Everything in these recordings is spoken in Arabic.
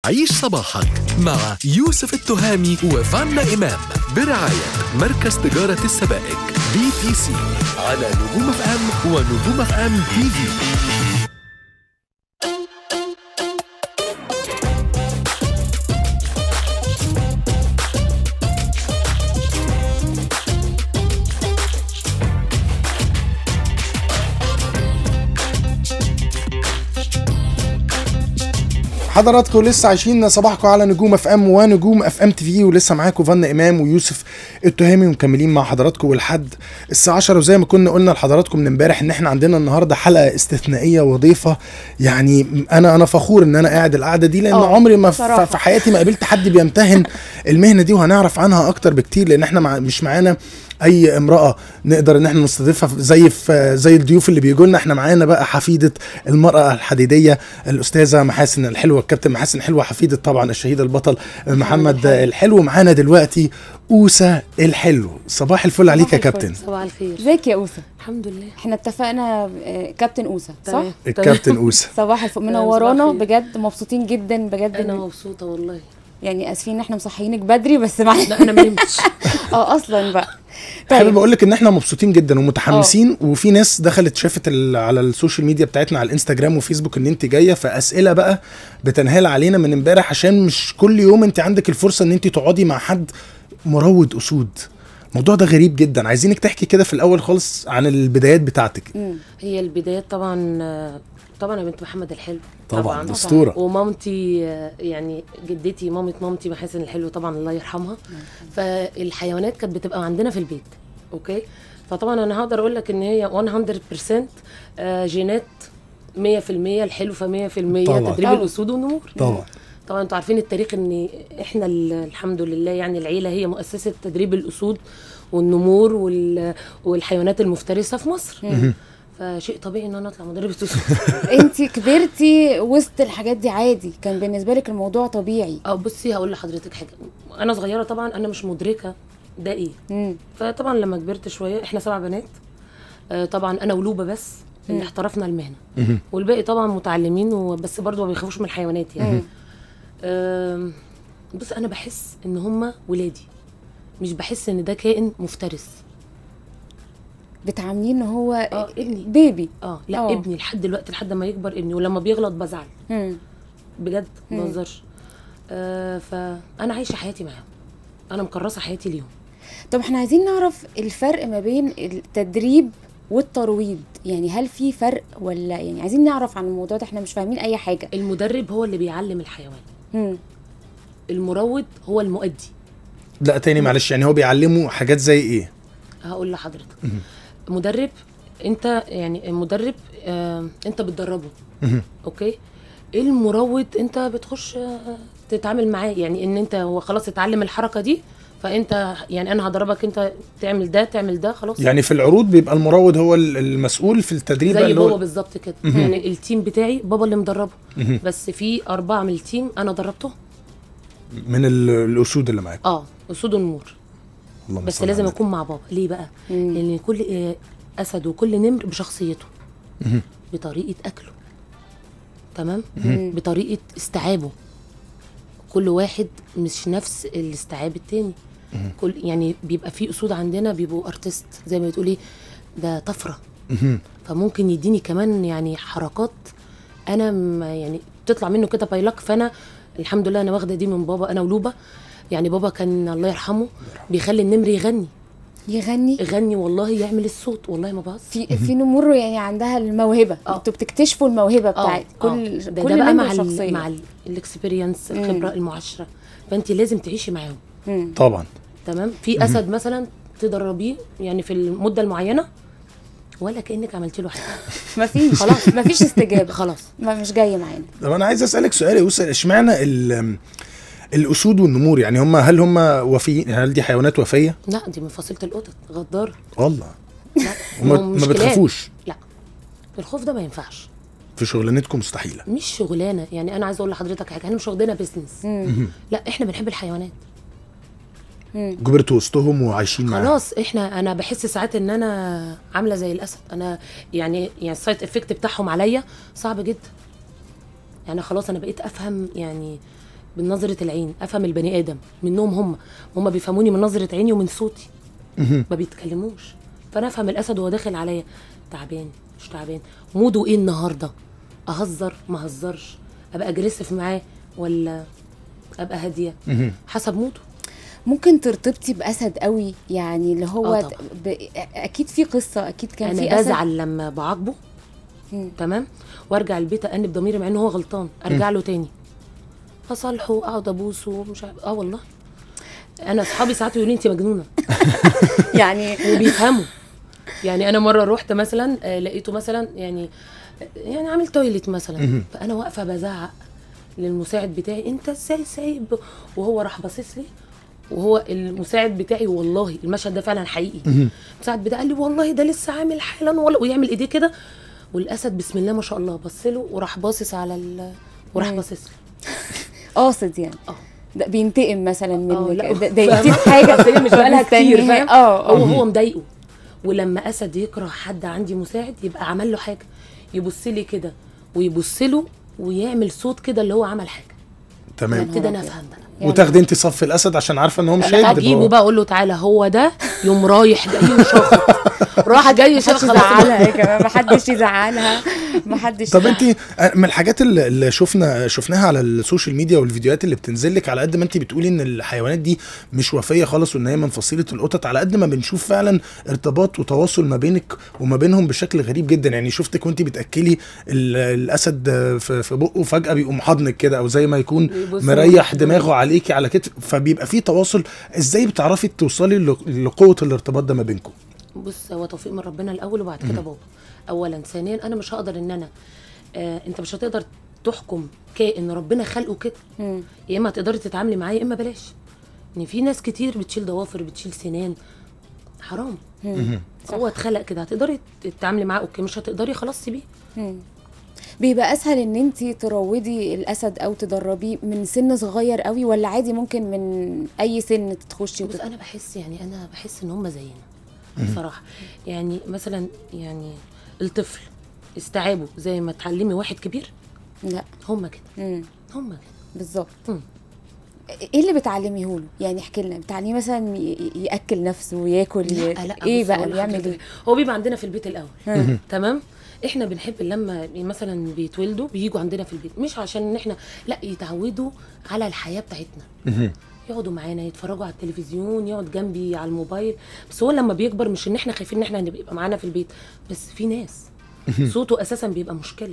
عيش صباحك مع يوسف التهامي وفانا إمام برعاية مركز تجارة السبائك BTC على نجوم اف ام ونجوم اف ام تي في. حضراتكم لسه عايشين صباحكم على نجوم اف ام ونجوم اف ام تي في، ولسه معاكم فانا امام ويوسف التهامي ومكملين مع حضراتكم لحد الساعه 10. وزي ما كنا قلنا لحضراتكم من امبارح ان احنا عندنا النهارده حلقه استثنائيه وضيفه. يعني انا فخور ان انا قاعد القعده دي، لان عمري ما في حياتي ما قابلت حد بيمتهن المهنه دي، وهنعرف عنها اكتر بكتير لان احنا مش معانا اي امراه نقدر ان احنا نستضيفها زي الضيوف اللي بيجوا لنا. احنا معانا بقى حفيده المراه الحديديه الاستاذه محاسن الحلوه، الكابتن محاسن الحلوه، حفيده طبعا الشهيد البطل محمد الحلو. معانا دلوقتي اوسه الحلو. صباح الفل عليك يا كابتن. صباح الخير. ازيك يا اوسه؟ الحمد لله. احنا اتفقنا كابتن اوسه صح؟ الكابتن اوسه. صباح الفل، منورانا بجد، مبسوطين جدا بجد. انا مبسوطه والله. يعني اسفين ان احنا مصحيينك بدري بس معانا. لا انا ما نمتش. اصلا بقى. حابب اقول لك ان احنا مبسوطين جدا ومتحمسين، وفي ناس دخلت شافت على السوشيال ميديا بتاعتنا على الانستجرام وفيسبوك ان انت جايه، فاسئله بقى بتنهال علينا من امبارح، عشان مش كل يوم انت عندك الفرصه ان انت تقعدي مع حد مروض اسود. الموضوع ده غريب جدا، عايزينك تحكي كده في الاول خالص عن البدايات بتاعتك. هي البدايات طبعا انا بنت محمد الحلو طبعا اسطوره، ومامتي يعني جدتي مامتي محاسن الحلو طبعا الله يرحمها. فالحيوانات كانت بتبقى عندنا في البيت. اوكي، فطبعا انا هقدر اقول لك ان هي 100% جينات 100% الحلو، ف 100% تدريب الاسود والنمور. طبعا انتوا عارفين التاريخ ان احنا الحمد لله يعني العيله هي مؤسسه تدريب الاسود والنمور والحيوانات المفترسه في مصر. فشيء طبيعي ان انا اطلع مدربة اسود. انت كبرتي وسط الحاجات دي عادي؟ كان بالنسبه لك الموضوع طبيعي؟ بصي هقول لحضرتك حاجه، انا صغيره طبعا انا مش مدركه ده ايه. فطبعا لما كبرت شويه، احنا 7 بنات، طبعا انا ولوبه بس اللي احترفنا المهنه، والباقي طبعا متعلمين بس برضو ما بيخافوش من الحيوانات يعني. بص انا بحس ان هم ولادي، مش بحس ان ده كائن مفترس. بتعامليه ان هو ابني بيبي؟ لا ابني لحد دلوقتي، لحد ما يكبر ابني، ولما بيغلط بزعل بجد ما بهزرش. فانا عايشه حياتي معاهم، انا مكرسه حياتي ليهم. طب احنا عايزين نعرف الفرق ما بين التدريب والترويض، يعني هل في فرق ولا؟ يعني عايزين نعرف عن الموضوع ده، احنا مش فاهمين اي حاجه. المدرب هو اللي بيعلم الحيوان، المروض هو المؤدي. لا تاني معلش، يعني هو بيعلمه حاجات زي ايه؟ هقول لحضرتك. مدرب انت يعني المدرب انت بتدربه. اوكي، المروض انت بتخش تتعامل معاه، يعني ان انت هو خلاص اتعلم الحركه دي، فانت يعني انا هدربك انت تعمل ده خلاص. يعني في العروض بيبقى المروض هو المسؤول في التدريب زي بابا بالظبط كده. يعني التيم بتاعي بابا اللي مدربه، بس في 4 من التيم انا دربتهم من الاسود اللي معاك. اسود ونمور، بس لازم اكون مع بابا. ليه بقى؟ لان كل اسد وكل نمر بشخصيته، بطريقه اكله، تمام، بطريقه استيعابه. كل واحد مش نفس الاستيعاب التاني. كل يعني بيبقى في اسود عندنا بيبقوا ارتست زي ما بتقولي، ده طفره، فممكن يديني كمان يعني حركات انا يعني تطلع منه كده بايلك. فانا الحمد لله انا واخده دي من بابا، انا ولوبه. يعني بابا كان الله يرحمه بيخلي النمر يغني والله، يعمل الصوت والله ما بهزر. في نمور يعني عندها الموهبه. انتوا بتكتشفوا الموهبه بتاعت كل ده بقى مع الاكسبيرينس، الخبره، المعاشره. فانت لازم تعيشي معاهم طبعا. تمام. في اسد مثلا تدربيه يعني في المده المعينه ولا كانك عملتي له حاجه. مفيش خلاص، مفيش استجابه خلاص، مش جايه معانا. طب انا عايز اسالك سؤال يا يوسف، اشمعنى الاسود والنمور؟ يعني هل هم وفيين؟ هل دي حيوانات وفيه؟ لا دي من فصيله القطط، غدار والله. لا ما بتخافوش؟ لا الخوف ده ما ينفعش في شغلانتكم، مستحيله. مش شغلانه، يعني انا عايزه اقول لحضرتك حاجه، احنا مش واخدينها بيزنس. لا احنا بنحب الحيوانات. كبرتوا وسطهم وعايشين معاهم خلاص. انا بحس ساعات ان انا عامله زي الاسد. انا يعني السايد افكت بتاعهم عليا صعب جدا. يعني خلاص انا بقيت افهم يعني بنظره العين افهم البني ادم منهم، هم بيفهموني من نظره عيني ومن صوتي. ما بيتكلموش، فانا افهم الاسد وهو داخل عليا تعبان مش تعبان، موده ايه النهارده، اهزر ما اهزرش، ابقى اجريسيف معاه ولا ابقى هاديه، حسب موده. ممكن ترتبطي باسد قوي يعني اللي هو اكيد في قصه، اكيد كان في اسد. انا بزعل لما بعاقبه تمام، وارجع البيت انب ضميري مع انه هو غلطان، ارجع له تاني اصالحه واقعد ابوسه ومش عارف. والله انا اصحابي ساعات يقولوا لي انت مجنونه يعني وبيفهموا. يعني انا مره رحت مثلا لقيته مثلا يعني عامل تويلت مثلا، فانا واقفه بزعق للمساعد بتاعي انت ازاي سايب، وهو راح باصص لي، وهو المساعد بتاعي والله المشهد ده فعلا حقيقي، المساعد بتاعي قال لي والله ده لسه عامل حالا ويعمل ايديه كده، والاسد بسم الله ما شاء الله بص له وراح باصص على وراح باصص لي قاصد يعني. ده بينتقم مثلا منك، ده يديك حاجه مش بقالها كتير فاهم. هو مضايقه. ولما اسد يكره حد عندي مساعد يبقى عمل له حاجه، يبص لي كده ويبص له ويعمل صوت كده اللي هو عمل حاجه، تمام كده انا افهم بقى. يعني وتاخدي انت صف الاسد عشان عارفه ان هو مش هيكذب، اجيبه بقى اقول له تعالى هو ده، يوم رايح جاي وشاخط راح جاي شاخط يزعلها يا كمان، ما حدش يزعلها، ما حدش. طب انت من الحاجات اللي شفناها على السوشيال ميديا والفيديوهات اللي بتنزل لك، على قد ما انت بتقولي ان الحيوانات دي مش وفيه خالص وان هي من فصيله القطط، على قد ما بنشوف فعلا ارتباط وتواصل ما بينك وما بينهم بشكل غريب جدا. يعني شفتك وانت بتاكلي الاسد في بقه فجاه بيقوم حاضنك كده، او زي ما يكون مريح دماغه عليكي على كتف، فبيبقى في تواصل. ازاي بتعرفي توصلي لقوه الارتباط ده ما بينكم؟ بص هو توفيق من ربنا الاول وبعد كده بابا اولا. ثانيا انا مش هقدر ان انا انت مش هتقدر تحكم كائن ربنا خلقه كده، يا اما هتقدري تتعاملي معاه يا اما بلاش. ان في ناس كتير بتشيل ضوافر بتشيل سنان، حرام. هو اتخلق كده، هتقدري تتعاملي معاه اوكي، مش هتقدري خلاص سيبيه. بيبقى اسهل ان انت تروضي الاسد او تدربيه من سن صغير قوي، ولا عادي ممكن من اي سن تخشي؟ بس انا بحس ان هم زينا بصراحه. يعني مثلا يعني الطفل استيعابه زي ما تعلمي واحد كبير، لا هم كده هم كده بالظبط. ايه اللي بتعلميه له؟ يعني احكي لنا، بتعلميه مثلا ياكل نفسه وياكل؟ لا ايه بقى بيعمل ايه؟ هو بيبقى عندنا في البيت الاول تمام. احنا بنحب لما مثلا بيتولدوا بييجوا عندنا في البيت، مش عشان ان احنا لا، يتعودوا على الحياه بتاعتنا، يقعدوا معانا يتفرجوا على التلفزيون، يقعد جنبي على الموبايل. بس هو لما بيكبر مش ان احنا خايفين ان احنا نبقى معانا في البيت، بس في ناس صوته اساسا بيبقى مشكله.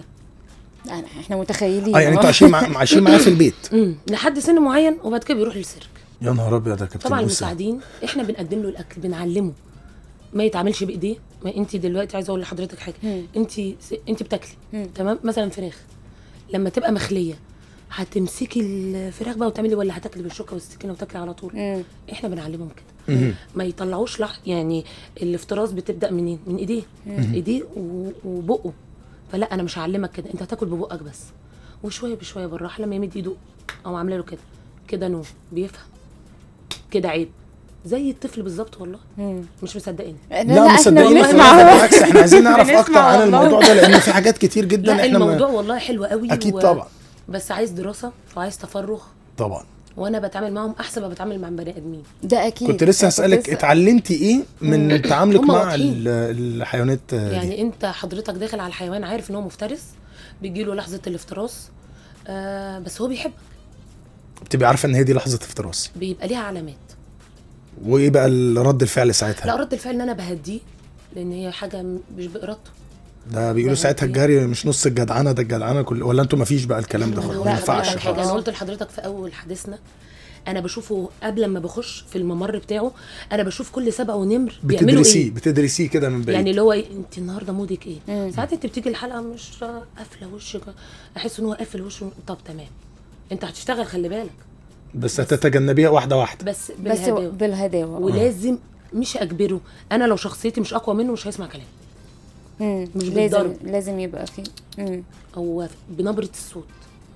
احنا متخيلين يعني انتوا عايشين معاه في البيت لحد سن معين، وبعد كده بيروح للسيرك. يا نهار ابيض يا كابتن. طبعا المساعدين احنا بنقدم له الاكل، بنعلمه ما يتعاملش بايديه. ما انت دلوقتي عايزه اقول لحضرتك حاجه، انت بتاكلي تمام مثلا فراخ، لما تبقى مخليه هتمسكي الفراخ بقى وتعملي، ولا هتاكلي بالشوكه والسكينه وتاكلي على طول؟ احنا بنعلمهم كده ما يطلعوش يعني الافتراس بتبدا منين؟ من ايديه، ايديه وبقه. فلا انا مش هعلمك كده، انت هتاكل ببقك بس، وشويه بشويه بالراحه. لما يمد ايده او عامله له كده نو بيفهم كده عيب، زي الطفل بالظبط. والله مش مصدقين. لا مصدقين، بالعكس احنا عايزين نعرف اكتر عن الموضوع ده، لان في حاجات كتير جدا لا احنا الموضوع والله حلو قوي. اكيد طبعا، بس عايز دراسه وعايز تفرغ طبعا. وانا بتعامل معاهم احسن ما بتعامل مع بني ادمين. ده اكيد. كنت لسه هسالك اتعلمتي ايه من تعاملك مع الحيوانات يعني انت حضرتك داخل على الحيوان عارف ان هو مفترس، بيجي له لحظه الافتراس، بس هو بيحبك، بتبقى عارفه ان هي دي لحظه افتراس، بيبقى ليها علامات. وايه بقى رد الفعل ساعتها؟ لا رد الفعل ان انا بهديه، لان هي حاجه مش بارادته. ده بيقولوا ساعتها الجري مش نص الجدعنه، ده الجدعنه كل، ولا انتوا ما فيش بقى الكلام ده خالص؟ ما ينفعش حاجه. انا قلت لحضرتك في اول حديثنا، انا بشوفه قبل ما بخش في الممر بتاعه، انا بشوف كل سبع ونمر بيعملوا ايه. بتدرسيه كده من بعيد، يعني اللي هو انت النهارده مودك ايه؟ ساعات انت بتيجي الحلقه مش قافله وشك، احس ان هو قافل وشه، طب تمام انت هتشتغل خلي بالك، بس هتتجنبيها واحده واحده، بس بالهداوه. ولازم مش اجبره، انا لو شخصيتي مش اقوى منه مش هيسمع كلامي. مش لازم يبقى فيه هو بنبره الصوت،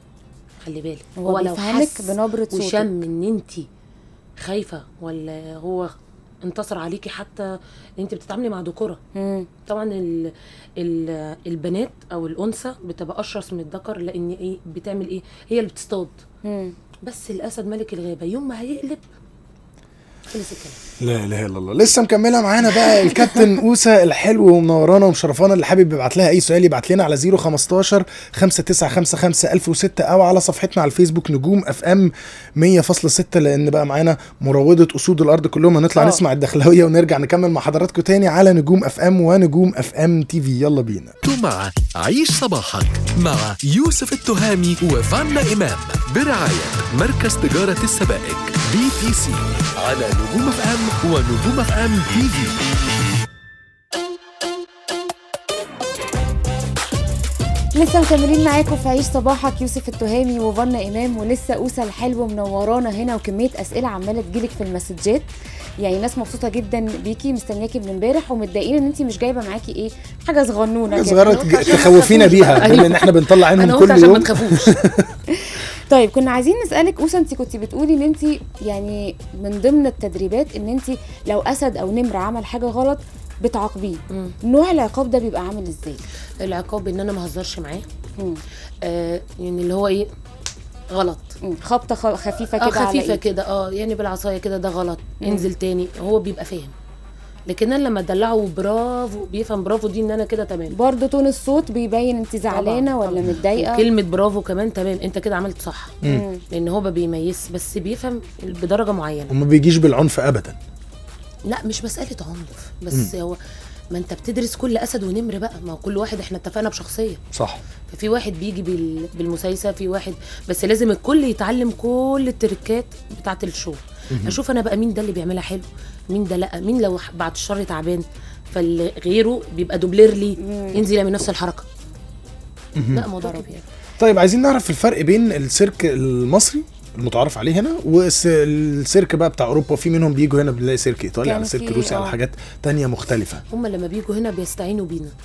خلي بالك. هو لو حس بنبره صوتك وشم ان انت خايفه ولا هو انتصر عليكي، حتى انت بتتعاملي مع ذكوره. طبعا البنات او الانثى بتبقى اشرس من الذكر، لان ايه بتعمل ايه؟ هي اللي بتصطاد، بس الاسد ملك الغابه، يوم ما هيقلب خلص الكلام. لا اله الا الله. لسه مكمله معانا بقى الكابتن اوسه الحلو ومنورانا ومشرفانا. اللي حابب يبعت لها اي سؤال يبعت لنا على 015 5955 1006 او على صفحتنا على الفيسبوك نجوم اف ام 100.6. لان بقى معانا مروضه اسود الارض كلهم. هنطلع نسمع الدخلاويه ونرجع نكمل مع حضراتكم تاني على نجوم اف ام ونجوم اف ام تي في. يلا بينا. مع عيش صباحك مع يوسف التهامي وفانا إمام برعاية مركز تجارة السبائك BTC على نجوم اف ام ونجوم اف ام تي في. لسه مكملين معاكم في عيش صباحك، يوسف التهامي وفانا إمام، ولسه أوسة الحلوة منورانا هنا، وكمية أسئلة عمالة تجيلك في المسجات. يعني ناس مبسوطة جدا بيكي، مستنياكي من امبارح، ومتضايقين ان انت مش جايبة معاكي ايه حاجة صغنونة صغيرة تخوفينا بيها بما ان احنا بنطلع عنهم كل يوم. ما تخافوش. طيب كنا عايزين نسألك أوسة، انت كنتي بتقولي ان انت يعني من ضمن التدريبات ان انت لو أسد او نمر عمل حاجة غلط بتعاقبيه. نوع العقاب ده بيبقى عامل ازاي؟ العقاب ان انا ما اهزرش معاه. يعني اللي هو ايه، غلط، خبطه خفيفه كده خفيفه كده، يعني بالعصايه كده، ده غلط، انزل تاني. هو بيبقى فاهم، لكن انا لما ادلعه برافو بيفهم. برافو دي ان انا كده تمام. برضه تون الصوت بيبين انت زعلانه ولا متضايقه. كلمه برافو كمان تمام، انت كده عملت صح. لان هو ما بيميز، بس بيفهم بدرجه معينه وما بيجيش بالعنف ابدا. لا مش مساله عنف، بس هو ما انت بتدرس كل اسد ونمر بقى، ما هو كل واحد احنا اتفقنا بشخصيه صح. ففي واحد بيجي بالمسايسه، في واحد بس لازم الكل يتعلم كل التركات بتاعه الشو. اشوف انا بقى مين ده اللي بيعملها حلو، مين ده لا، مين لو بعد الشر تعبان فغيره بيبقى دوبلير لي ينزل يعمل نفس الحركه. لا موضوع كبير. طيب عايزين نعرف الفرق بين السيرك المصري المتعارف عليه هنا والسيرك بقى بتاع اوروبا. في منهم بيجوا هنا بنلاقي سيرك ايطالي على سيرك روسي على حاجات تانية مختلفه. هم لما بيجوا هنا بيستعينوا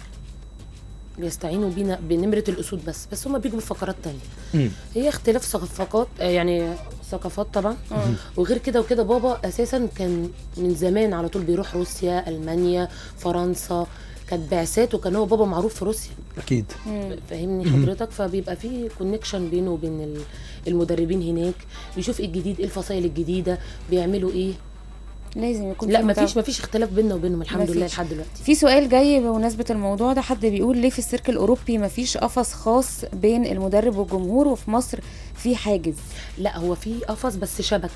بينا بنمرة الأسود، بس هم بيجوا بفقرات تانية. هي اختلاف ثقافات، يعني ثقافات طبعا. وغير كده وكده بابا أساسا كان من زمان على طول بيروح روسيا، ألمانيا، فرنسا، كانت بعثات، وكان هو بابا معروف في روسيا أكيد. فاهمني حضرتك؟ فبيبقى فيه كونكشن بينه وبين المدربين هناك، بيشوف ايه الجديد، ايه الفصائل الجديدة، بيعملوا ايه. لازم يكون لا مفيش اختلاف بيننا وبينهم الحمد لله لحد دلوقتي. في سؤال جاي بمناسبه الموضوع ده، حد بيقول ليه في السيرك الاوروبي مفيش قفص خاص بين المدرب والجمهور، وفي مصر في حاجز؟ لا هو في قفص بس شبك،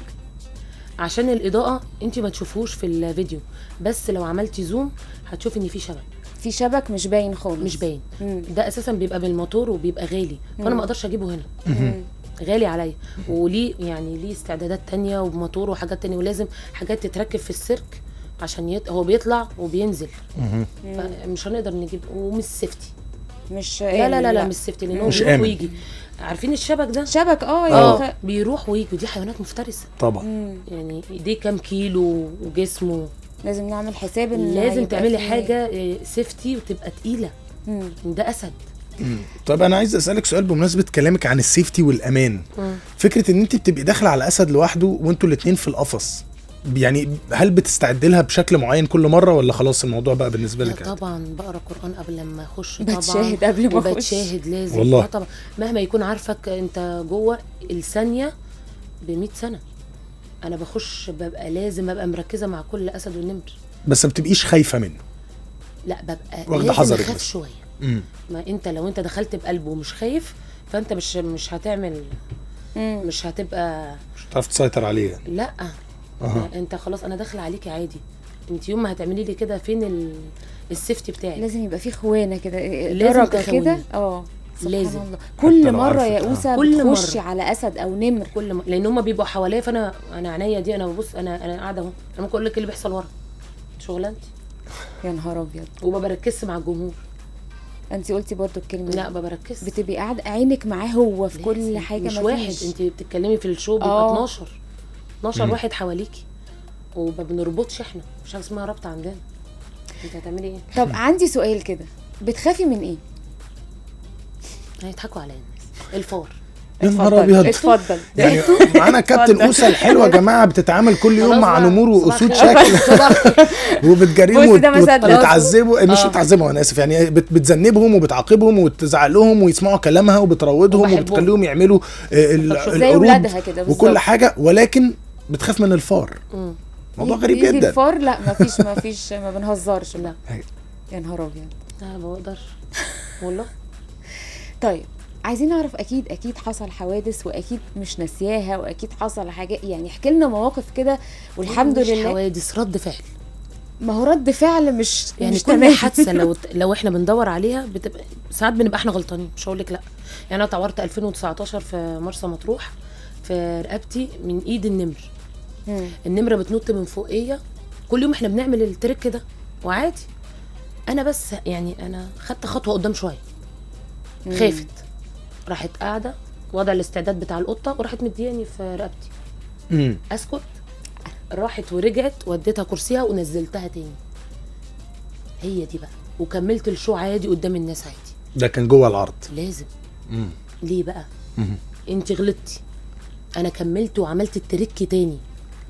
عشان الاضاءه انت ما تشوفوش في الفيديو، بس لو عملتي زوم هتشوفي ان في شبك مش باين خالص. مش باين. ده اساسا بيبقى بالموتور وبيبقى غالي، فانا ما اقدرش اجيبه هنا. غالي عليا، وليه يعني ليه استعدادات تانية وبموتور وحاجات تانية، ولازم حاجات تتركب في السيرك عشان هو بيطلع وبينزل. مش هنقدر نجيب، ومش سيفتي. مش لا مش سيفتي، لان هو بيروح ويجي. عارفين الشبك ده؟ شبك بيروح ويجي، ودي حيوانات مفترسه طبعا. يعني ايديه كام كيلو وجسمه، لازم نعمل حساب ان لازم تعملي حاجه سيفتي وتبقى تقيله. ده اسد. طيب انا عايز اسالك سؤال بمناسبه كلامك عن السيفتي والامان. فكره ان انت بتبقي داخله على اسد لوحده وانتوا الاثنين في القفص، يعني هل بتستعد لها بشكل معين كل مره، ولا خلاص الموضوع بقى بالنسبه لك؟ طبعا بقرا قران قبل ما اخش، طبعا بتشاهد قبل ما اخش، بتشاهد لازم والله. طبعا مهما يكون عارفك انت جوه الثانيه ب100 سنه. انا بخش ببقى لازم ابقى مركزه مع كل اسد ونمر. بس ما بتبقيش خايفه منه؟ لا ببقى واخده حذرك، اخاف شويه. ما انت لو انت دخلت بقلبه ومش خايف، فانت مش هتعمل، مش هتبقى، مش هتعرف تسيطر عليه يعني. لا انت خلاص انا داخله عليكي عادي. انت يوم ما هتعملي لي كده فين السيفتي بتاعك؟ لازم يبقى في خوانه كده، لازم كده. لازم الله. كل مره يا اوسه بتخشي على اسد او نمر، لان هم بيبقوا حواليا، فانا عينيا دي انا ببص، انا قاعده اهو، انا ممكن اقول لك اللي بيحصل ورا شغلانتي. يا نهار ابيض. وما بركزش مع الجمهور. انت قلتي برضو الكلمه. لا ما بركزش. بتبقي قاعده عينك معاه هو في كل حاجه، مش واحد. انت بتتكلمي في الشو بيبقى 12 واحد حواليكي، وما بنربطش احنا، مش حاجه اسمها ربط عندنا. انت هتعملي ايه؟ طب عندي سؤال كده، بتخافي من ايه؟ هيضحكوا عليا الناس. الفار. يا نهار ابيض. اتفضل. يعني معانا كابتن اوسه الحلوه يا جماعه، بتتعامل كل يوم مع نمور واسود شكل وبتجريهم وبتعذبوا، مش بتعذبهم انا اسف، يعني بتذنبهم وبتعاقبهم وتزعق لهم ويسمعوا كلامها وبتروضهم وبتخليهم يعملوا القرود وكل حاجه، ولكن بتخاف من الفار. موضوع غريب جدا. الفار لا مفيش ما بنهزرش. لا يا نهار ابيض. لا ما بقدرش والله. طيب عايزين نعرف، اكيد حصل حوادث واكيد مش ناسياها، واكيد حصل حاجات، يعني احكي لنا مواقف كده والحمد لله. مش حوادث، رد فعل. ما هو رد فعل مش يعني مش كل حادثه لو احنا بندور عليها بتبقى ساعات بنبقى احنا غلطانين، مش هقول لك لا. يعني انا اتعورت 2019 في مرسى مطروح في رقبتي من ايد النمر. النمره بتنط من فوقيه، كل يوم احنا بنعمل التريك ده وعادي. انا بس يعني انا خدت خطوه قدام شويه، خافت، راحت قاعده وضع الاستعداد بتاع القطه وراحت مدياني في رقبتي. اسكت، راحت ورجعت وديتها كرسيها ونزلتها تاني. هي دي بقى، وكملت الشو عادي قدام الناس عادي. ده كان جوه العرض لازم. ليه بقى؟ انت غلطتي، انا كملت وعملت التريك تاني.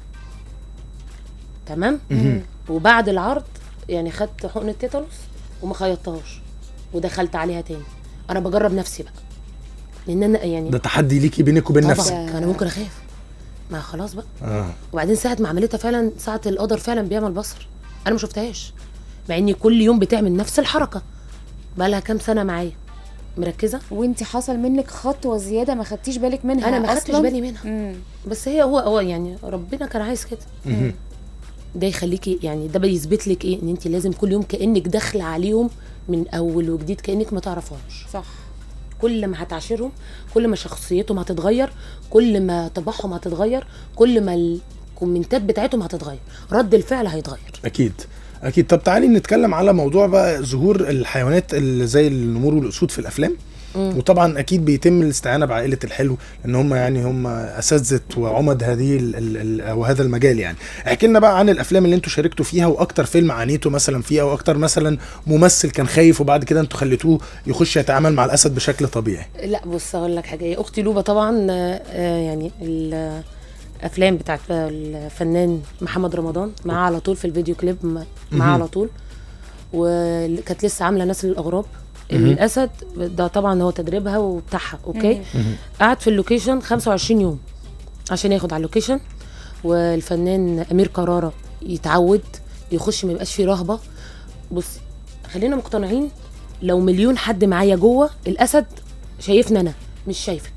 تمام. وبعد العرض يعني خدت حقنه تيتانوس وما خيطتهاش ودخلت عليها تاني. انا بجرب نفسي بقى، لان انا يعني ده تحدي ليكي بينك وبين نفسك. انا ممكن اخاف، ما خلاص بقى. وبعدين ساعه ما عملتها فعلا، ساعه القدر فعلا بيعمل بصر، انا ما شفتهاش، مع اني كل يوم بتعمل نفس الحركه بقى لها كام سنه معايا مركزه. وانت حصل منك خطوه زياده ما خدتيش بالك منها؟ انا ما خدتش بالي منها. بس هو يعني ربنا كان عايز كده. ده يخليكي يعني، ده بيثبت لك ايه، ان انت لازم كل يوم كانك داخله عليهم من اول وجديد، كانك ما تعرفهمش. صح. كل ما هتعاشرهم، كل ما شخصيتهم هتتغير، كل ما طباعهم هتتغير، كل ما الكومنتات بتاعتهم هتتغير، رد الفعل هيتغير. اكيد. طب تعالي نتكلم على موضوع بقى ظهور الحيوانات اللي زي النمور والاسود في الافلام. وطبعا اكيد بيتم الاستعانه بعائله الحلو، لان هم يعني هم اساتذه وعمد او هذا المجال. يعني احكي لنا بقى عن الافلام اللي انتوا شاركتوا فيها، واكتر فيلم عانيتوا مثلا فيه، او اكتر مثلا ممثل كان خايف وبعد كده انتوا خليتوه يخش يتعامل مع الاسد بشكل طبيعي. لا بص اقول لك حاجه، هي اختي لوبه طبعا. يعني الافلام بتاعت الفنان محمد رمضان معاه على طول في الفيديو كليب، معاه على طول. وكانت لسه عامله نسل الاغراب. الاسد ده طبعا هو تدريبها وبتاعها اوكي. قعد في اللوكيشن 25 يوم عشان ياخد على اللوكيشن. والفنان امير كرارة يتعود يخش، ما يبقاش فيه رهبه. بصي خلينا مقتنعين، لو مليون حد معايا جوه، الاسد شايفني انا مش شايفك.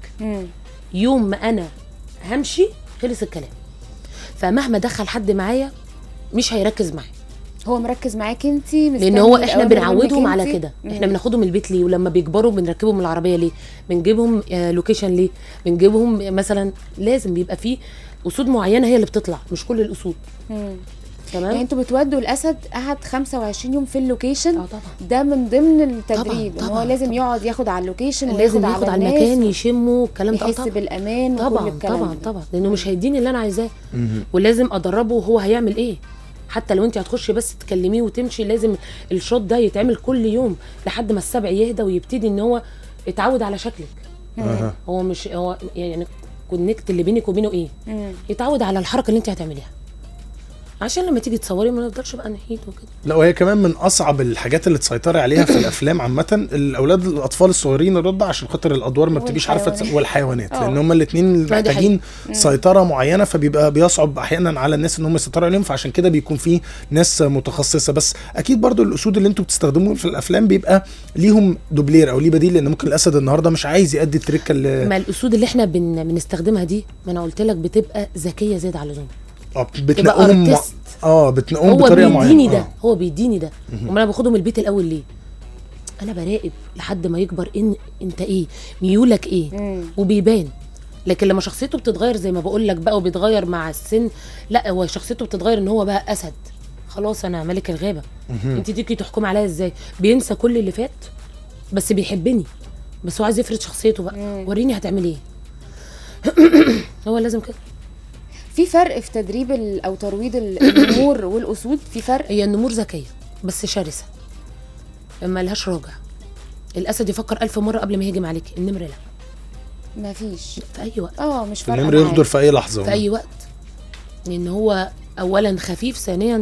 يوم ما انا همشي خلص الكلام. فمهما دخل حد معايا مش هيركز معايا. هو مركز معاك انتي، لان هو احنا بنعودهم على كده. احنا بناخدهم البيت ليه، ولما بيكبروا بنركبهم العربيه ليه، بنجيبهم لوكيشن ليه، بنجيبهم مثلا. لازم بيبقى فيه اسود معينه هي اللي بتطلع، مش كل الاسود. تمام. يعني انتوا بتودوا الاسد قعد 25 يوم في اللوكيشن. طبعا ده من ضمن التدريب، ان هو لازم يقعد ياخد على اللوكيشن، لازم ياخد على المكان، يشمه الكلام ده، يحس بالامان. طبعا لانه مش هيديني اللي انا عايزاه. ولازم ادربه وهو هيعمل ايه. حتى لو انت هتخشي بس تكلميه وتمشي، لازم الشوط ده يتعمل كل يوم لحد ما السبع يهدى ويبتدي ان هو يتعود على شكلك. هو مش هو يعني كونكت اللي بينك وبينه ايه، يتعود على الحركه اللي انت هتعمليها، عشان لما تيجي تصوري ما نفضلش بقى نحيد وكده. لا، وهي كمان من اصعب الحاجات اللي تسيطري عليها في الافلام عامه، الاطفال الصغيرين الرضع، عشان خاطر الادوار ما بتبقيش عارفه والحيوانات، لان هم الاثنين محتاجين سيطره معينه، فبيبقى بيصعب احيانا على الناس ان هم يسيطروا عليهم، فعشان كده بيكون في ناس متخصصه. بس اكيد برضو الاسود اللي انتوا بتستخدموه في الافلام بيبقى ليهم دوبلير او ليه بديل، لان ممكن الاسد النهارده مش عايز يأدي التريكه اللي ما الاسود اللي احنا بنستخدمها دي، ما انا قلت لك بتبقى ذكيه زياده على اللزوم. بتنقوهم بتنقوهم بطريقه معينه. هو بيديني ده. امال انا باخدهم البيت الاول ليه؟ انا براقب لحد ما يكبر، ان انت ايه ميولك ايه وبيبان. لكن لما شخصيته بتتغير زي ما بقول لك بقى، وبيتغير مع السن، لا هو شخصيته بتتغير ان هو بقى اسد، خلاص انا ملك الغابه. انت تيجي تحكم عليا ازاي؟ بينسى كل اللي فات بس بيحبني، بس هو عايز يفرض شخصيته بقى. وريني هتعمل ايه. هو لازم كده. في فرق في تدريب او ترويض النمور والاسود؟ في فرق. هي النمور ذكيه بس شرسه، ما لهاش راجع. الاسد يفكر 1000 مره قبل ما يهجم عليك، النمر لا. مفيش في اي وقت. مش فارقه النمر يغدر في اي لحظه في اي وقت، لان هو اولا خفيف، ثانيا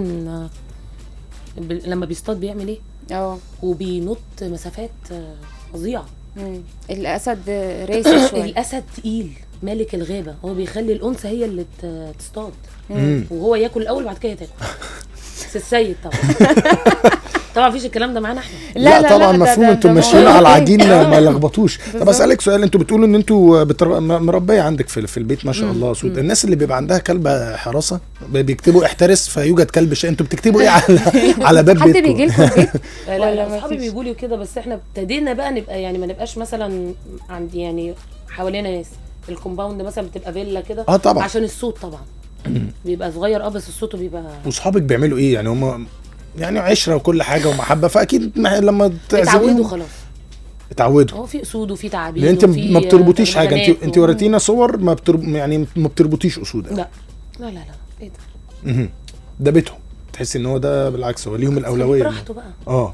لما بيصطاد بيعمل ايه؟ وبينط مسافات فظيعه. الاسد راسي شويه. الاسد تقيل، مالك الغابه، هو بيخلي الانثى هي اللي تصطاد وهو ياكل الاول وبعد كده تاكل. السيد طبعا. طبعا مفيش الكلام ده معانا احنا. لا طبعا مفهوم، انتوا ماشيين على العجين ما لخبطوش. طب اسالك سؤال، انتوا بتقولوا ان انتوا مربيه عندك في البيت ما شاء الله اسود. الناس اللي بيبقى عندها كلب حراسه بيكتبوا احترس فيوجد كلب انتوا بتكتبوا ايه على باب بيتكم؟ حد بيجي لكم البيت؟ ولا اصحابي بيجوا لي وكده، بس احنا ابتدينا بقى نبقى يعني ما نبقاش مثلا عندي يعني حوالينا ناس. الكومباوند مثلا بتبقى فيلا كده طبعا عشان الصوت طبعا بيبقى صغير بس الصوت بيبقى. واصحابك بيعملوا ايه يعني؟ هم يعني عشره وكل حاجه ومحبه، فاكيد لما اتعودوا خلاص. اتعودوا. هو في اسود وفي تعابين، انت ما بتربطيش حاجه. انت وريتينا صور يعني ما بتربطيش اسود. لا ايه ده؟ ده بيتهم، تحس ان هو ده بالعكس هو ليهم الاولويه براحته بقى.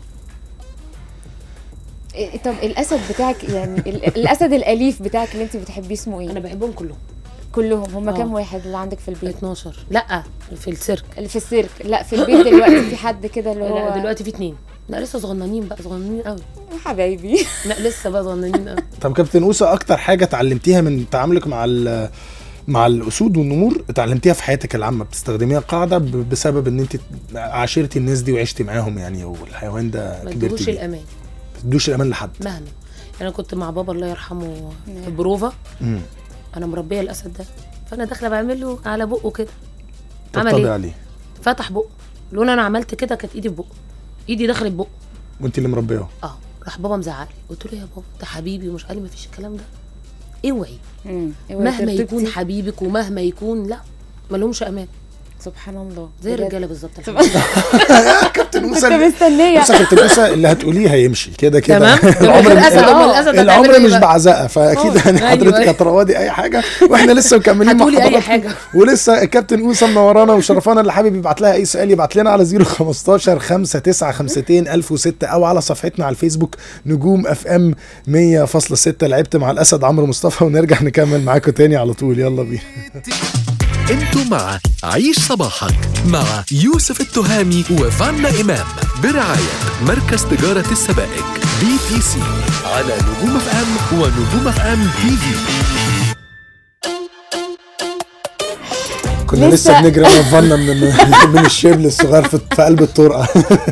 طب الاسد بتاعك يعني الاسد الاليف بتاعك اللي انت بتحبيه اسمه ايه؟ انا بحبهم كلهم. هم كام واحد اللي عندك في البيت؟ 12. لا في السيرك. اللي في السيرك. لا في البيت دلوقتي في حد كده اللي هو؟ لا دلوقتي في 2. لا لسه صغننين بقى، صغننين قوي حبايبي. لا لسه بقى صغننين قوي. طب كابتن أوسة، اكتر حاجه اتعلمتيها من تعاملك مع الاسود والنمور اتعلمتيها في حياتك العامه، بتستخدميها قاعده بسبب ان انت عاشرتي الناس دي وعشتي معاهم يعني، والحيوان ده ما تدوش الامان. ما تدوش الامان لحد مهما. انا كنت مع بابا الله يرحمه في بروفا. انا مربيه الاسد ده، فانا داخله بعمل له على بقه كده. عمل ايه؟ عليه فتح بقه. لون انا عملت كده كانت ايدي في بقه، ايدي دخلت بقه. وانت اللي مربيه؟ راح بابا مزعلي. قلت له يا بابا ده حبيبي ومش قال لي مفيش الكلام ده. اوعي مهما يكون حبيبك ومهما يكون لا مالهمش امان. سبحان الله، زي الرجاله بالظبط. كابتن أوسة كنت مستنيه. كابتن أوسة اللي هتقوليه هيمشي كده تمام. العمر مش بعزقه، فاكيد يعني حضرتك هتروادي اي حاجه، واحنا لسه مكملين مع اي حاجه. ولسه الكابتن أوسة منورانا وشرفانا. اللي حابب يبعت لها اي سؤال يبعت لنا على 015 5952 1006 او على صفحتنا على الفيسبوك نجوم اف ام 100.6. لعبت مع الاسد عمرو مصطفى، ونرجع نكمل معاكم تاني على طول. يلا بينا. انتوا مع عيش صباحك مع يوسف التهامي وفانا إمام برعاية مركز تجارة السبائك BTC على نجوم اف ام ونجوم اف ام TV. كنا لسه بنجري انا وفانا من الشبل الصغير في قلب الطرقه.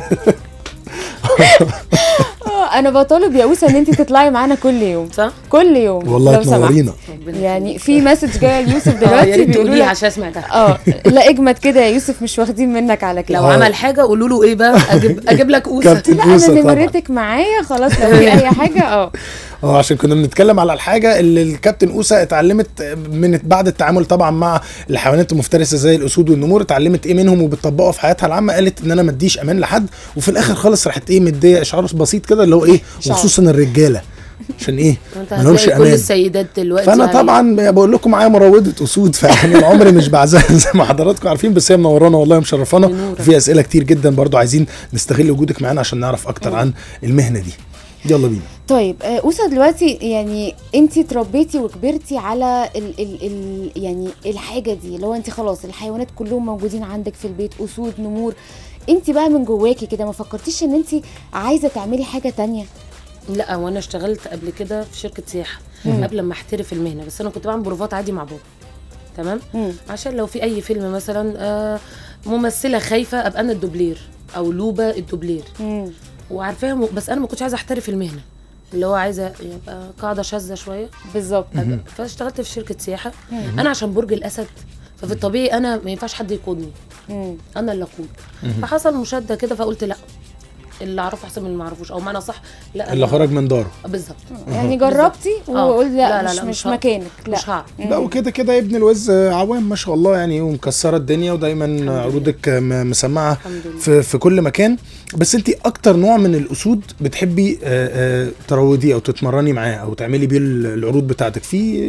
انا بطالب يا أوسة ان انت تطلعي معانا كل يوم. صح؟ كل يوم والله تنورينا. يعني في مسج جايه ليوسف دلوقتي يا ريت تقوليها عشان سمعتها. لا اجمد كده يا يوسف، مش واخدين منك على كده. لو عمل حاجه قولوا له ايه بقى، اجيب لك أوسة. لا انا نمرتك معايا خلاص، لو في اي حاجه عشان كنا بنتكلم على الحاجه اللي الكابتن أوسة اتعلمت من بعد التعامل طبعا مع الحيوانات المفترسه زي الاسود والنمور، اتعلمت ايه منهم وبتطبقه في حياتها العامه. قالت ان انا ما اديش امان لحد، وفي الاخر خالص راحت مديه اشعار بسيط كده اللي هو وخصوصا الرجاله عشان ما لهمش امان. كل السيدات دلوقتي. فانا طبعا بقول لكم معايا مروضه اسود، فيعني العمر مش بعزها زي ما حضراتكم عارفين، بس هي منورانا والله مشرفانا، وفي اسئله كتير جدا برضو عايزين نستغل وجودك معانا عشان نعرف اكتر عن المهنه دي. يلا بينا. طيب أوسة، دلوقتي يعني انت تربيتي وكبرتي على ال يعني الحاجه دي، اللي هو انت خلاص الحيوانات كلهم موجودين عندك في البيت، اسود نمور. انت بقى من جواكي كده ما فكرتيش ان انت عايزه تعملي حاجه تانية؟ لا، وانا اشتغلت قبل كده في شركه سياحه قبل ما احترف المهنه، بس انا كنت بعمل بروفات عادي مع بابا. تمام. عشان لو في اي فيلم مثلا ممثله خايفه ابقى انا الدوبلير او لوبه الدوبلير وعارفاها، بس انا ما كنتش عايزه احترف المهنه، اللي هو عايزه يبقى قاعده شاذه شويه بالظبط. فاشتغلت في شركه سياحه. انا عشان برج الاسد، ففي الطبيعي انا ما ينفعش حد يقودني، انا اللي اقود. فحصل مشاده كده، فقلت لا، اللي اعرفه احسن من اللي ما اعرفوش، او معنى صح لا اللي خرج من داره بالظبط. يعني جربتي وقلت لا مش مكانك. لا مش هعرف. لا وكده يا ابن الوز عوام ما شاء الله يعني، ومكسره الدنيا ودايما عروضك مسمعه في كل مكان. بس انت اكتر نوع من الاسود بتحبي تروضيه او تتمرني معاه او تعملي بيه العروض بتاعتك؟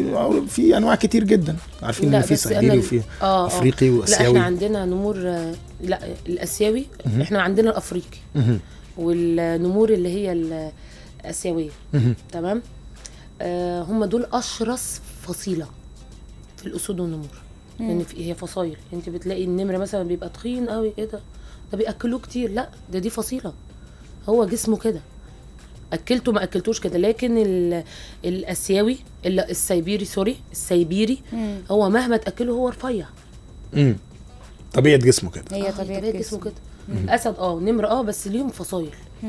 في انواع كتير جدا، عارفين ان في سيبيري وفي افريقي واسيوي. لا احنا عندنا نمور، لا الاسيوي احنا عندنا الافريقي والنمور اللي هي الاسيويه. تمام. هم دول اشرس فصيله في الاسود والنمور، لان هي فصايل. انت بتلاقي النمر مثلا بيبقى تخين قوي، ايه ده بياكلوه كتير، لا دي فصيله، هو جسمه كده، اكلته ما اكلتوش كده. لكن الاسيوي السيبيري هو مهما تاكله هو رفيع. طبيعه جسمه كده. هي طبيعه جسمه كده. الاسد نمر بس ليهم فصايل.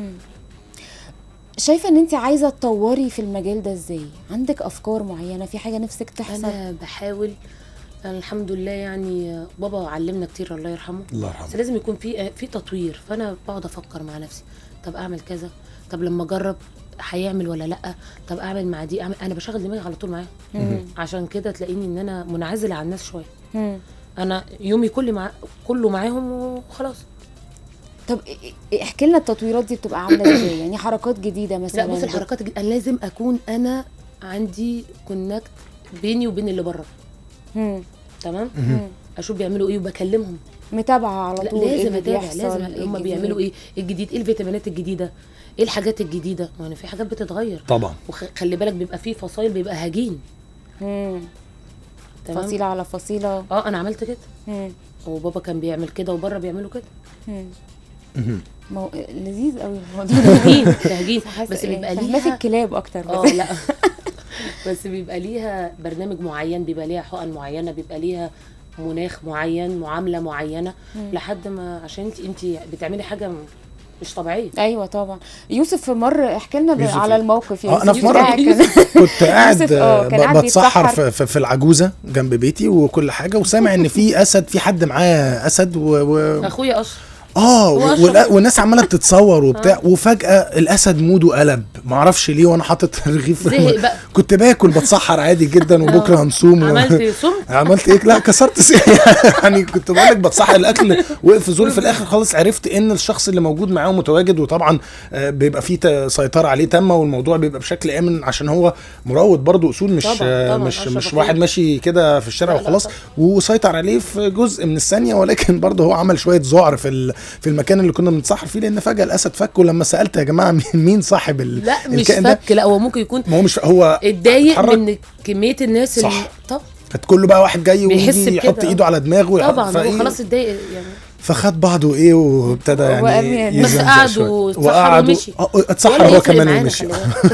شايفه ان انت عايزه تطوري في المجال ده ازاي؟ عندك افكار معينه، في حاجه نفسك تحصل؟ انا بحاول، أنا الحمد لله يعني بابا علمنا كتير الله يرحمه، الله يرحمه، بس لازم يكون في تطوير. فانا بقعد افكر مع نفسي، طب اعمل كذا، طب لما اجرب هيعمل ولا لا، طب اعمل مع دي انا بشغل دماغي على طول معاهم. عشان كده تلاقيني ان انا منعزله عن الناس شويه. انا يومي كله معاهم وخلاص. طب احكي لنا التطويرات دي بتبقى عامله ازاي؟ يعني حركات جديده مثلا؟ لا بص، الحركات الجديدة انا لازم اكون انا عندي كونكت بيني وبين اللي بره. تمام. اشوف بيعملوا ايه وبكلمهم، متابعه على طول. لازم اتابع، لازم هم بيعملوا ايه الجديد، ايه الفيتامينات الجديده، ايه الحاجات الجديده. يعني في حاجات بتتغير طبعا، وخلي بالك بيبقى في فصايل بيبقى هجين. فصيله على فصيله. انا عملت كده. وبابا كان بيعمل كده وبره بيعملوا كده. لذيذ قوي الموضوع ده. تهجين بس بيبقى ليها في الكلاب اكتر. بس لا بس بيبقى ليها برنامج معين، بيبقى ليها حقن معينه، بيبقى ليها مناخ معين، معامله معينه، لحد ما عشان انت بتعملي حاجه مش طبيعيه. ايوه طبعا. يوسف في مره احكي لنا على الموقف. انا في مره كنت قاعد بتسحر في العجوزه جنب بيتي وكل حاجه، وسامع ان في اسد، في حد معاه اسد اخويا اشرف. والناس عماله بتتصور وبتاع. وفجاه الاسد موده قلب، معرفش ليه، وانا حاطط رغيف كنت باكل بتسحر عادي جدا، وبكره هنصوم. عملت ايه؟ لا كسرت يعني كنت بقول لك بتسحر، الاكل وقف زوري في الاخر خالص. عرفت ان الشخص اللي موجود معاه متواجد، وطبعا بيبقى فيه سيطره عليه تامه، والموضوع بيبقى بشكل امن عشان هو مروض برضو اصول، مش واحد ماشي كده في الشارع وخلاص. وسيطر عليه في جزء من الثانيه، ولكن برضو هو عمل شويه ذعر في المكان اللي كنا بنتسحر فيه، لان فجاه الاسد فك. ولما سالت يا جماعه مين صاحب لا مش فك، لا هو ممكن يكون هو اتضايق من كميه الناس اللي كانت كله بقى واحد جاي ويجي يحط ايده على دماغه طبعا. هو خلاص اتضايق يعني، فخد بعضه وابتدى يعني بس قعدوا اتسحر ومشي. اتسحر هو كمان ومشي.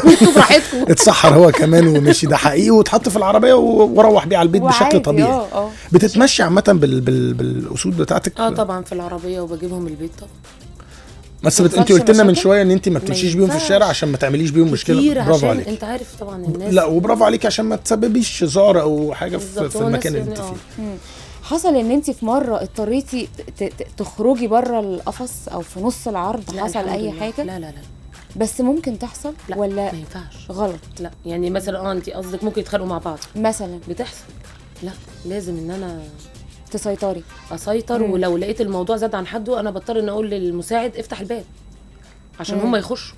اتسحر هو كمان ومشي، ده حقيقي. واتحط في العربيه وروح بيه على البيت بشكل طبيعي. بتتمشي عامه بالاسود بتاعتك؟ طبعا في العربيه وبجيبهم البيت طبعا. بس انت قلت لنا من شويه ان انت ما بتمشيش بيهم في الشارع عشان ما تعمليش بيهم مشكله. برافو عليك، انت عارف طبعا الناس. لا وبرافو عليك عشان ما تسببيش ذعر او حاجه في المكان اللي انت فيه. حصل ان انت في مره اضطريتي تخرجي بره القفص او في نص العرض؟ حصل اي حاجه؟ لا بس ممكن تحصل؟ لا ولا ما ينفعش غلط؟ لا يعني مثلا انت قصدك ممكن يتخانقوا مع بعض مثلا؟ بتحصل. لا لازم ان انا تسيطري، اسيطر. ولو لقيت الموضوع زاد عن حده انا بضطر ان اقول للمساعد افتح الباب عشان هم يخشوا.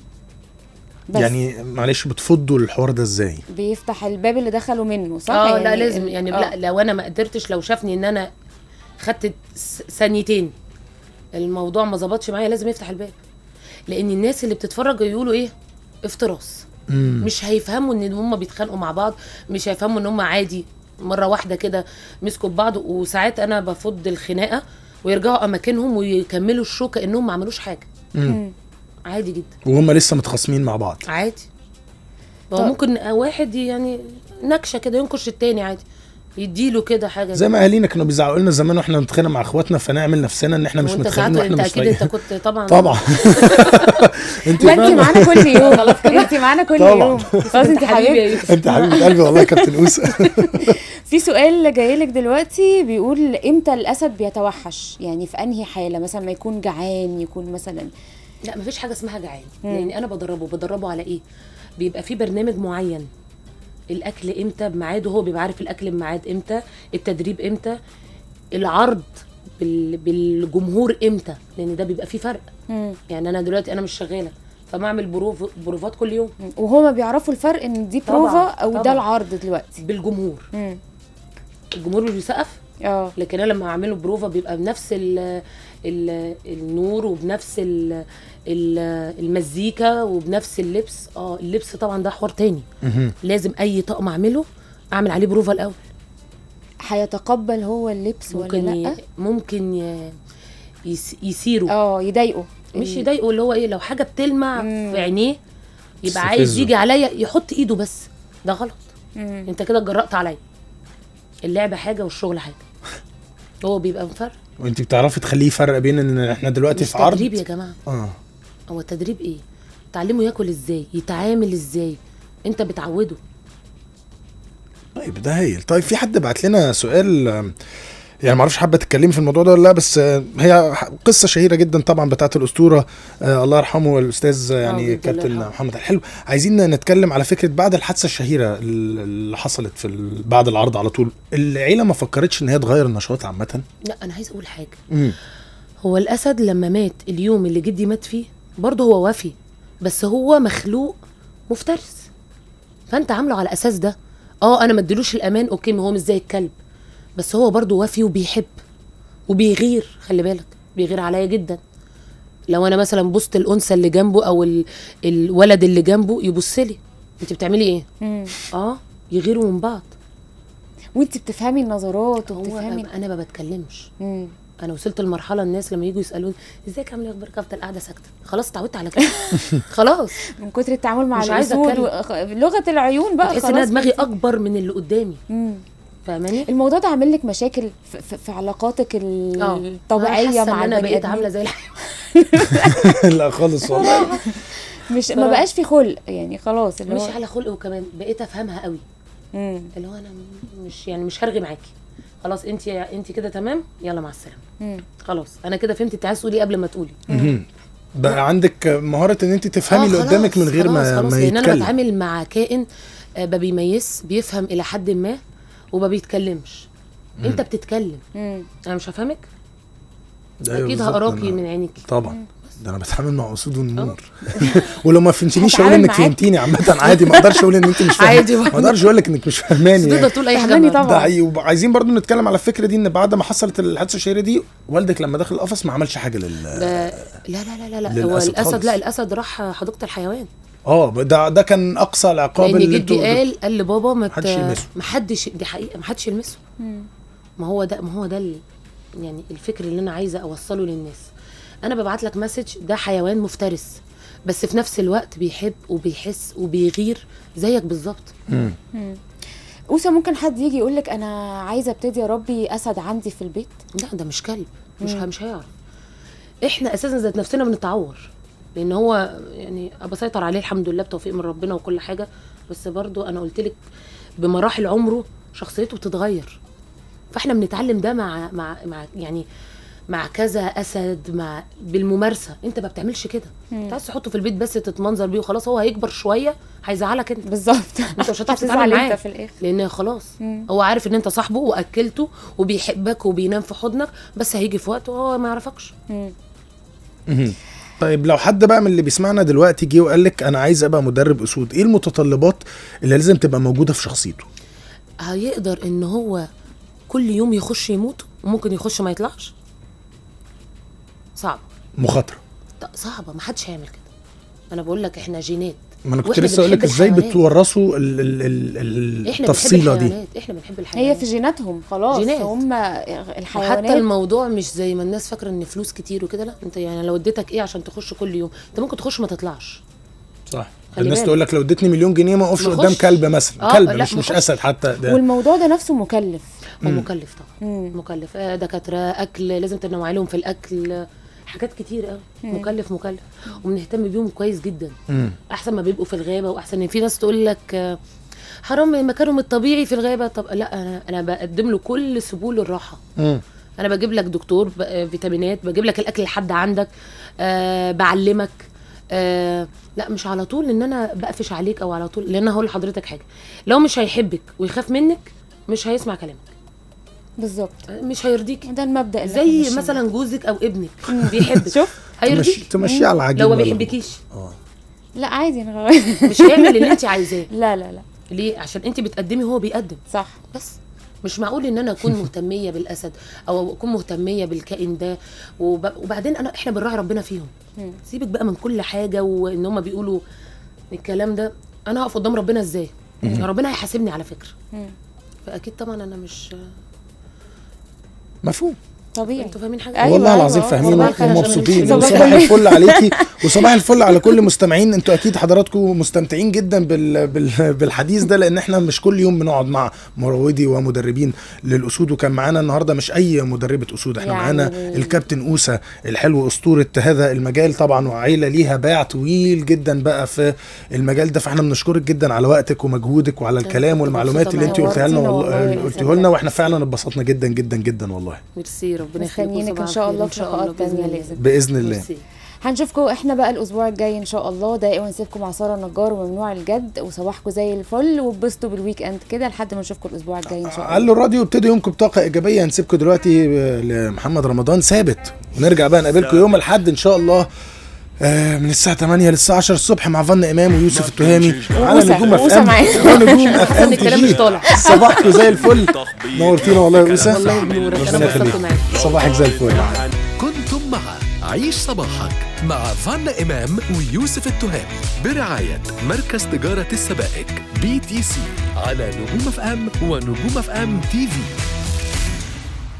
يعني معلش بتفضوا الحوار ده ازاي؟ بيفتح الباب اللي دخلوا منه صح؟ يعني لا لازم يعني لا لو انا ما قدرتش، لو شافني ان انا خدت ثانيتين الموضوع ما ظبطش معايا لازم يفتح الباب، لان الناس اللي بتتفرج يقولوا ايه افتراس. مش هيفهموا ان هم بيتخانقوا مع بعض، مش هيفهموا ان هم عادي مره واحده كده مسكوا ببعض. وساعات انا بفض الخناقه ويرجعوا اماكنهم ويكملوا الشو كانهم ما عملوش حاجه. عادي جدا، وهم لسه متخاصمين مع بعض عادي. ممكن واحد يعني نكشه كده ينكش التاني عادي، يديله كده حاجه زي ما اهالينا كانوا بيزعقوا لنا زمان واحنا بنتخانق مع اخواتنا، فنعمل نفسنا ان احنا مش متخانقين واحنا مش طايقين. انت اكيد انت كنت طبعا انت معانا كل يوم. انت معانا كل يوم خلاص. انت حبيبي، انت حبيبه قلبي والله يا كابتن اوسه. في سؤال جاي لك دلوقتي بيقول امتى الاسد بيتوحش؟ يعني في انهي حاله؟ مثلا ما يكون جعان، يكون مثلا؟ لا مفيش حاجه اسمها جعان، يعني انا بدربه على ايه؟ بيبقى في برنامج معين، الاكل امتى بميعاده، هو بيبقى عارف الاكل بميعاد امتى، التدريب امتى، العرض بالجمهور امتى، لان ده بيبقى فيه فرق. يعني انا دلوقتي انا مش شغاله فبعمل بروفات كل يوم، وهما بيعرفوا الفرق ان دي بروفا او ده العرض دلوقتي بالجمهور. الجمهور مش بيسقف لكن انا لما اعمله بروفا بيبقى بنفس النور وبنفس المزيكا وبنفس اللبس. اللبس طبعا ده حوار تاني. لازم اي طقم اعمله اعمل عليه بروفا الاول. هيتقبل هو اللبس ولا لا؟ ممكن يسيره، يضايقه، مش يضايقه، اللي هو ايه، لو حاجه بتلمع في عينيه يبقى عايز يجي عليا يحط ايده، بس ده غلط. انت كده اتجرأت عليا. اللعبه حاجه والشغل حاجه. هو بيبقى مفرق. وانت بتعرفي تخليه يفرق بين ان احنا دلوقتي في عرض؟ تدريب يا جماعه. هو التدريب ايه؟ تعلمه ياكل ازاي، يتعامل ازاي، انت بتعوده. طيب ده هايل. طيب في حد بعت لنا سؤال، يعني ما اعرفش حابه تتكلمي في الموضوع ده ولا لا، بس هي قصه شهيره جدا طبعا بتاعه الاسطوره الله يرحمه الاستاذ يعني كابتن محمد الحلو. عايزين نتكلم على فكره بعد الحادثه الشهيره اللي حصلت بعد العرض على طول، العيله ما فكرتش ان هي تغير النشاط عامه؟ لا انا عايز اقول حاجه. هو الاسد لما مات اليوم اللي جدي مات فيه برضه هو وفي، بس هو مخلوق مفترس، فانت عامله على اساس ده. انا ما اديلوش الامان، اوكي، ما هو مش زي الكلب، بس هو برضه وفي وبيحب وبيغير. خلي بالك بيغير عليا جدا. لو انا مثلا بصت الانثى اللي جنبه او الولد اللي جنبه يبص لي، انت بتعملي ايه؟ يغيروا من بعض. وانت بتفهمي النظرات وبتفهمي. انا ما بتكلمش. انا وصلت لمرحله الناس لما يجوا يسالوني ازيك عامله ايه اخبارك، افضل قاعده ساكته. خلاص اتعودت على كده. خلاص من كتر التعامل مع الاسود لغه العيون بقى. تحس ان دماغي اكبر من اللي قدامي. فاهماني؟ الموضوع ده عامل لك مشاكل في علاقاتك الطبيعيه مع البني ادم؟ بقيت عامله زي الحيوان. لا خالص والله. مش ما بقاش في خلق يعني، خلاص مش على خلق، وكمان بقيت افهمها قوي. اللي هو انا مش هرغي معاكي. خلاص انت كده تمام، يلا مع السلامه. خلاص انا كده فهمت انت عايز تقولي قبل ما تقولي. بقى عندك مهاره ان انت تفهمي اللي قدامك من غير ما يتكلم. لان انا بتعامل مع كائن ما بيميز، بيفهم الى حد ما وما بيتكلمش. انت بتتكلم، انا مش هفهمك. اكيد هقراكي من عينيك طبعا. ده انا بتعامل مع اسود والنمور. ولو ما فهمتنيش اقول انك فهمتيني عامه عادي، ما اقدرش اقول ان انت مش فاهمه، ما اقدرش اقول لك انك مش فاهماني. تقدر تقول اي حاجه طبعا. وعايزين برضو نتكلم على الفكره دي، ان بعد ما حصلت الحادثه الشهيره دي والدك لما دخل القفص ما عملش حاجه لا هو الاسد، لا الاسد راح حديقه الحيوان. ده كان اقصى العقاب اللي جدي قال لبابا ما حدش، دي حقيقه، ما حدش يلمسه. ما هو ده يعني الفكر اللي انا عايزه اوصله للناس. انا ببعت لك مسج، ده حيوان مفترس بس في نفس الوقت بيحب وبيحس وبيغير زيك بالظبط. اوسا، ممكن حد يجي يقول لك انا عايزه ابتدي اربي اسد عندي في البيت؟ لا ده مش كلب، مش هيعرف. احنا اساسا ذات نفسنا بنتعور، لان هو يعني بسيطر عليه الحمد لله بتوفيق من ربنا وكل حاجه، بس برضو انا قلت لك بمراحل عمره شخصيته بتتغير. فاحنا بنتعلم ده مع كذا اسد، بالممارسه. انت ما بتعملش كده. انت عايز تحطه في البيت بس تتمنظر بيه وخلاص، هو هيكبر شويه هيزعلك انت. بالظبط. انت مش هتعرف تتعامل معاه في الاخر، لان خلاص هو عارف ان انت صاحبه واكلته وبيحبك وبينام في حضنك، بس هيجي في وقت وهو ما يعرفكش. طيب لو حد بقى من اللي بيسمعنا دلوقتي جه وقال لك انا عايز ابقى مدرب اسود، ايه المتطلبات اللي لازم تبقى موجوده في شخصيته؟ هيقدر ان هو كل يوم يخش يموت، وممكن يخش ما يطلعش. صعبه، مخاطره صعبه، ما حدش هيعمل كده. انا بقول لك احنا جينات. ما انا كنت لسه اقول لك ازاي بتورثوا التفصيله دي. احنا بنحب الحيوانات، هي في جيناتهم خلاص، جينات. هم الحيوانات. وحتى الموضوع مش زي ما الناس فاكره ان فلوس كتير وكده، لا. انت يعني لو اديتك ايه عشان تخش كل يوم، انت ممكن تخش ما تطلعش. صح. الناس تقول لك لو اديتني مليون جنيه ما اقفش قدام كلب مثلا. كلب مش اسد حتى ده. والموضوع ده نفسه مكلف. هو مكلف طبعا. مكلف. دكاتره، اكل لازم تنوعي لهم في الاكل، حاجات كتير قوي. مكلف وبنهتم بيهم كويس جدا. احسن ما بيبقوا في الغابه، واحسن في ناس تقول لك حرام مكانهم الطبيعي في الغابه. طب لا، انا بقدم له كل سبل الراحه. انا بجيب لك دكتور فيتامينات، بجيب لك الاكل لحد عندك، بعلمك. لا مش على طول ان انا بقفش عليك او على طول، لان هقول لحضرتك حاجه، لو مش هيحبك ويخاف منك مش هيسمع كلامك. بالظبط، مش هيرضيك. ده المبدأ اللي زي مثلا جوزك او ابنك بيحبك، شوف هيرضيك تمشي على العجين. لو ما بيحبكيش لا عادي مش هيعمل اللي انت عايزاه. لا ليه؟ عشان انت بتقدمي هو بيقدم. صح. بس مش معقول ان انا اكون مهتميه بالاسد او اكون مهتميه بالكائن ده وبعدين احنا بنراعي ربنا فيهم. سيبك بقى من كل حاجه، وان هم بيقولوا الكلام ده، انا هقف قدام ربنا ازاي؟ ربنا هيحاسبني على فكره. فاكيد طبعا انا مش مفهوم طبيعي. انتوا فاهمين حاجه؟ أيوة والله العظيم فاهمين ومبسوطين. وصباح الفل عليكي وصباح الفل على كل مستمعين. انتوا اكيد حضراتكم مستمتعين جدا بالحديث ده، لان احنا مش كل يوم بنقعد مع مروضي ومدربين للاسود، وكان معانا النهارده مش اي مدربه اسود، احنا معانا الكابتن اوسه الحلو، اسطوره هذا المجال طبعا، وعيله ليها باع طويل جدا بقى في المجال ده. فاحنا بنشكرك جدا على وقتك ومجهودك وعلى الكلام والمعلومات اللي انت قلتها لنا واحنا فعلا اتبسطنا جدا جدا جدا والله. ميرسي، ربنا يخليك. ان شاء الله في لقاءات تانية لازم باذن الله. هنشوفكم احنا بقى الاسبوع الجاي ان شاء الله. دائما نسيبكم مع ساره النجار وممنوع الجد، وصباحكم زي الفل، وبسطوا بالويك اند كده لحد ما نشوفكم الاسبوع الجاي ان شاء الله. علوا الراديو وابتدوا يومكم بطاقه ايجابيه. هنسيبكم دلوقتي لمحمد رمضان ثابت، ونرجع بقى نقابلكم يوم الاحد ان شاء الله من الساعة 8 للساعة 10 الصبح مع فن إمام ويوسف التهامي على نجوم اف ام. نجوم اف ام الكلام مش طالع. صباحكم زي الفل، نورتينا والله يا يوسف. والله بنورك، ربنا يخليك. صباحك زي الفل. كنتم مع عيش صباحك مع فن إمام ويوسف التهامي برعاية مركز تجارة السبائك BTC على نجوم اف ام ونجوم اف ام TV.